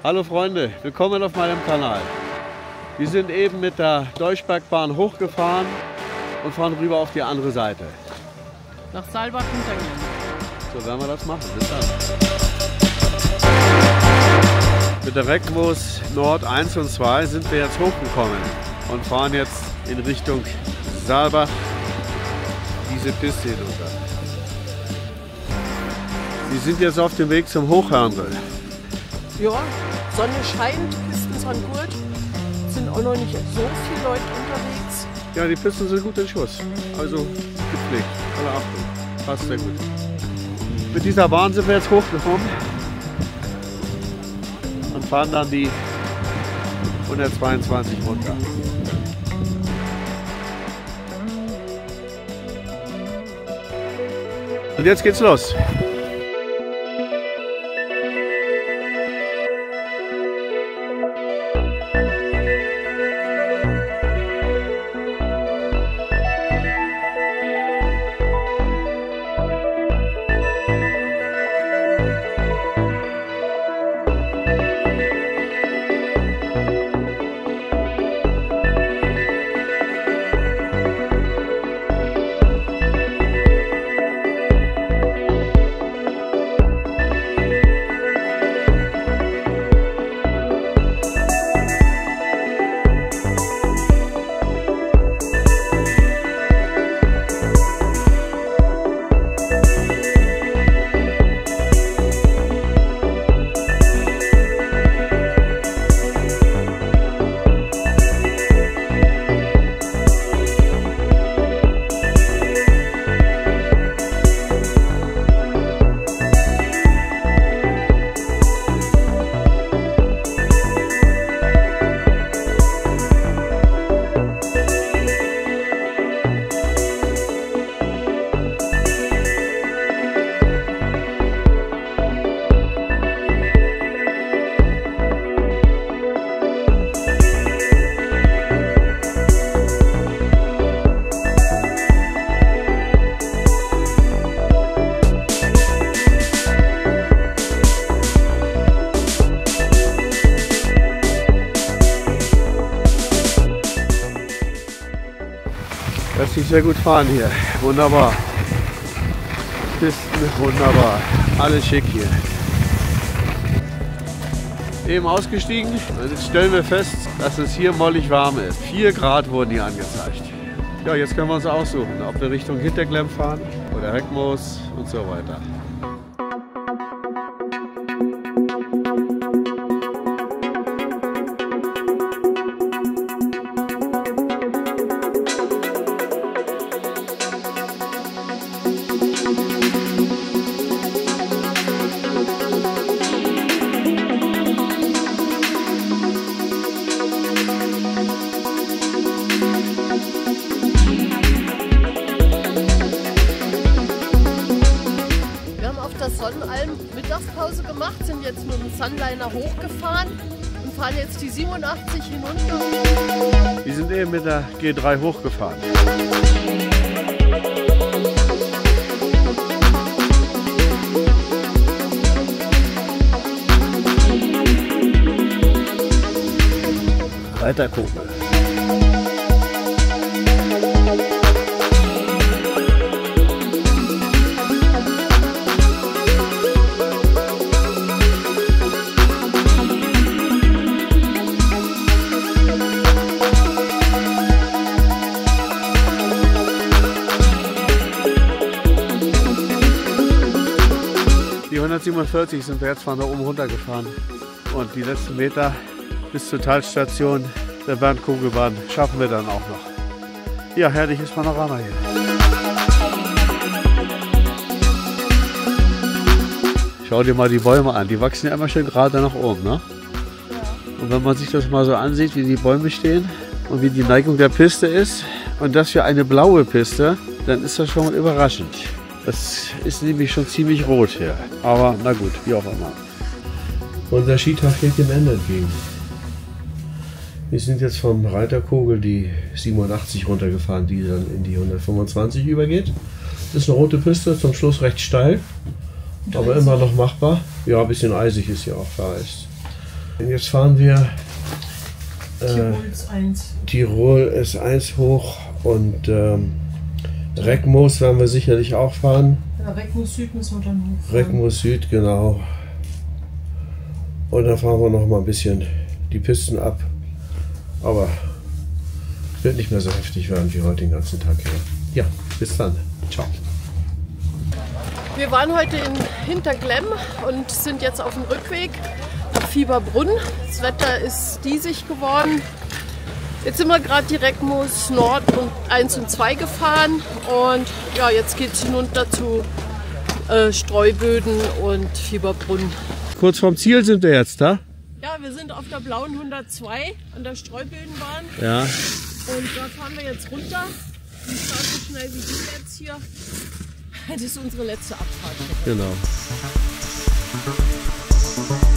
Hallo Freunde, willkommen auf meinem Kanal. Wir sind eben mit der Deutschbergbahn hochgefahren und fahren rüber auf die andere Seite. Nach Saalbach runtergehen. So werden wir das machen. Bis dann. Mit der Reckmoos Nord 1 und 2 sind wir jetzt hochgekommen und fahren jetzt in Richtung Saalbach diese Piste hinunter. Wir sind jetzt auf dem Weg zum Hochhörnl. Ja, Sonne scheint, Pisten sind gut, sind auch noch nicht so viele Leute unterwegs. Ja, die Pisten sind gut in Schuss, also gepflegt, alle Achtung, passt sehr gut. Mit dieser Bahn sind wir jetzt hochgekommen und fahren dann die 122 runter. Und jetzt geht's los. Lässt sich sehr gut fahren hier. Wunderbar. Pisten, wunderbar. Alles schick hier. Eben ausgestiegen und jetzt stellen wir fest, dass es hier mollig warm ist. 4 Grad wurden hier angezeigt. Ja, jetzt können wir uns aussuchen, ob wir Richtung Hinterklemm fahren oder Reckmoos und so weiter. Sonnenalm Mittagspause gemacht, sind jetzt mit dem Sunliner hochgefahren und fahren jetzt die 87 hinunter. Wir sind eben mit der G3 hochgefahren. Reiterkugel. Die 147 sind wir jetzt von da oben runtergefahren und die letzten Meter bis zur Talstation der Bernd-Kugelbahn schaffen wir dann auch noch. Ja, herrliches Panorama hier. Schau dir mal die Bäume an, die wachsen ja immer schön gerade nach oben, ne? Ja. Und wenn man sich das mal so ansieht, wie die Bäume stehen und wie die Neigung der Piste ist und das für eine blaue Piste, dann ist das schon mal überraschend. Das ist nämlich schon ziemlich rot hier, aber na gut, wie auch immer. Unser Skitag geht dem Ende entgegen. Wir sind jetzt vom Reiterkogel die 87 runtergefahren, die dann in die 125 übergeht. Das ist eine rote Piste, zum Schluss recht steil, aber immer noch machbar. Ja, ein bisschen eisig ist hier auch vereist. Jetzt fahren wir Tirol S1. Tirol S1 hoch und Reckmoos werden wir sicherlich auch fahren. Ja, Reckmoos Süd müssen wir dann hochfahren. Reckmoos Süd, genau. Und dann fahren wir noch mal ein bisschen die Pisten ab. Aber wird nicht mehr so heftig werden wie heute den ganzen Tag hier. Ja, bis dann. Ciao. Wir waren heute in Hinterglemm und sind jetzt auf dem Rückweg nach Fieberbrunn. Das Wetter ist diesig geworden. Jetzt sind wir gerade die Reckmoos Nord und 1 und 2 gefahren und ja, jetzt geht es hinunter zu Streuböden und Fieberbrunn. Kurz vorm Ziel sind wir jetzt, da? Ja, wir sind auf der blauen 102 an der Streubödenbahn. Ja. Und da fahren wir jetzt runter. Nicht so schnell wie die jetzt hier. Das ist unsere letzte Abfahrt. Genau.